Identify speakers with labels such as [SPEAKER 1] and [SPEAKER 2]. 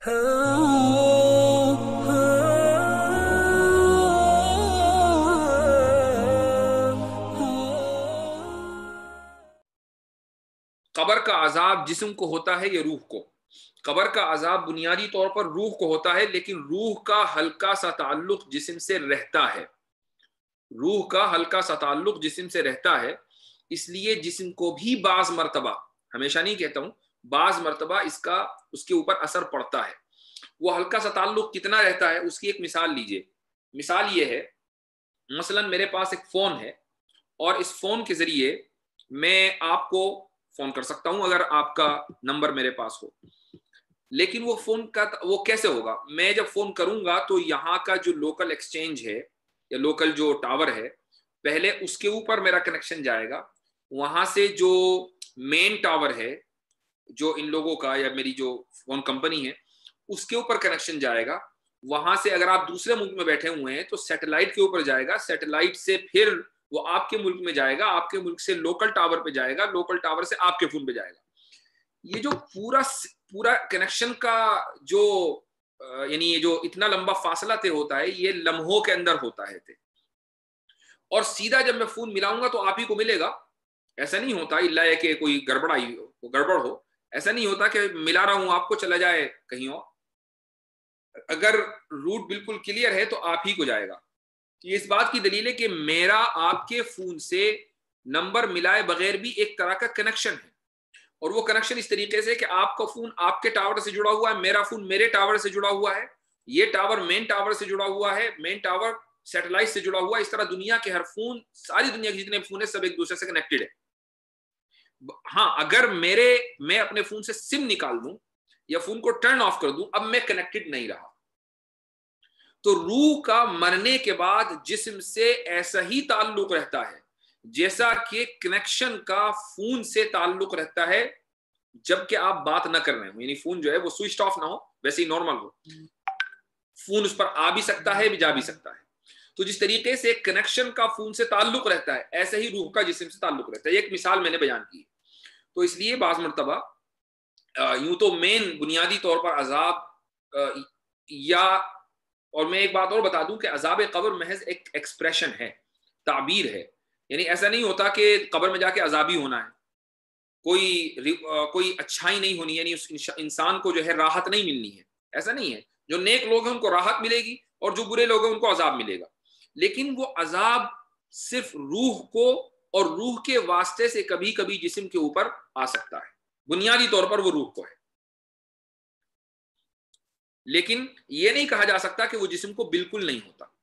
[SPEAKER 1] कब्र का अजाब जिस्म को होता है या रूह को? कब्र का अजाब बुनियादी तौर पर रूह को होता है, लेकिन रूह का हल्का सा ताल्लुक जिस्म से रहता है। रूह का हल्का सा ताल्लुक जिस्म से रहता है, इसलिए जिस्म को भी बाज मर्तबा, हमेशा नहीं कहता हूं, बाज मर्तबा इसका उसके ऊपर असर पड़ता है। वो हल्का सा ताल्लुक कितना रहता है, उसकी एक मिसाल लीजिए। मिसाल ये है, मसलन मेरे पास एक फोन है और इस फोन के जरिए मैं आपको फोन कर सकता हूं अगर आपका नंबर मेरे पास हो। लेकिन वो फोन का वो कैसे होगा? मैं जब फोन करूंगा तो यहाँ का जो लोकल एक्सचेंज है या लोकल जो टावर है, पहले उसके ऊपर मेरा कनेक्शन जाएगा। वहां से जो मेन टावर है जो इन लोगों का या मेरी जो फोन कंपनी है उसके ऊपर कनेक्शन जाएगा। वहां से अगर आप दूसरे मुल्क में बैठे हुए हैं तो सैटेलाइट के ऊपर जाएगा, सैटेलाइट से फिर वो आपके मुल्क में जाएगा, आपके मुल्क से लोकल टावर पे जाएगा, लोकल टावर से आपके फोन पे जाएगा। ये जो पूरा पूरा कनेक्शन का जो यानी ये जो इतना लंबा फासला तय होता है, ये लम्हों के अंदर होता है। और सीधा जब मैं फोन मिलाऊंगा तो आप ही को मिलेगा। ऐसा नहीं होता इल्ला है कि कोई गड़बड़ हो। ऐसा नहीं होता कि मिला रहा हूं आपको चला जाए कहीं और। अगर रूट बिल्कुल क्लियर है तो आप ही को जाएगा। ये इस बात की दलील है कि मेरा आपके फोन से नंबर मिलाए बगैर भी एक तरह का कनेक्शन है। और वो कनेक्शन इस तरीके से कि आपका फोन आपके टावर से जुड़ा हुआ है, मेरा फोन मेरे टावर से जुड़ा हुआ है, ये टावर मेन टावर से जुड़ा हुआ है, मेन टावर सैटेलाइट से जुड़ा हुआ है। इस तरह दुनिया के हर फोन, सारी दुनिया के जितने फोन है, सब एक दूसरे से कनेक्टेड है। हाँ, अगर मैं अपने फोन से सिम निकाल दूं या फोन को टर्न ऑफ कर दूं, अब मैं कनेक्टेड नहीं रहा। तो रूह का मरने के बाद जिस्म से ऐसा ही ताल्लुक रहता है जैसा कि कनेक्शन का फोन से ताल्लुक रहता है जबकि आप बात ना कर रहे हो, यानी फोन जो है वो स्विच ऑफ ना हो, वैसे ही नॉर्मल हो। फोन उस पर आ भी सकता है, भी जा भी सकता है। तो जिस तरीके से कनेक्शन का फोन से ताल्लुक रहता है, ऐसे ही रूह का जिस्म से ताल्लुक रहता है। एक मिसाल मैंने बयान की। तो इसलिए बाज़ मर्तबा यूं तो मेन बुनियादी तौर पर अजाब या, और मैं एक बात और बता दूं कि अजाब कब्र महज एक एक्सप्रेशन है, ताबीर है। यानी ऐसा नहीं होता कि कब्र में जाके अजाबी होना है, कोई अच्छाई नहीं होनी, यानी उस इंसान को जो है राहत नहीं मिलनी है। ऐसा नहीं है। जो नेक लोग हैं उनको राहत मिलेगी और जो बुरे लोग हैं उनको अजाब मिलेगा। लेकिन वो अजाब सिर्फ रूह को और रूह के वास्ते से कभी कभी जिस्म के ऊपर आ सकता है। बुनियादी तौर पर वो रूह को है, लेकिन ये नहीं कहा जा सकता कि वो जिस्म को बिल्कुल नहीं होता।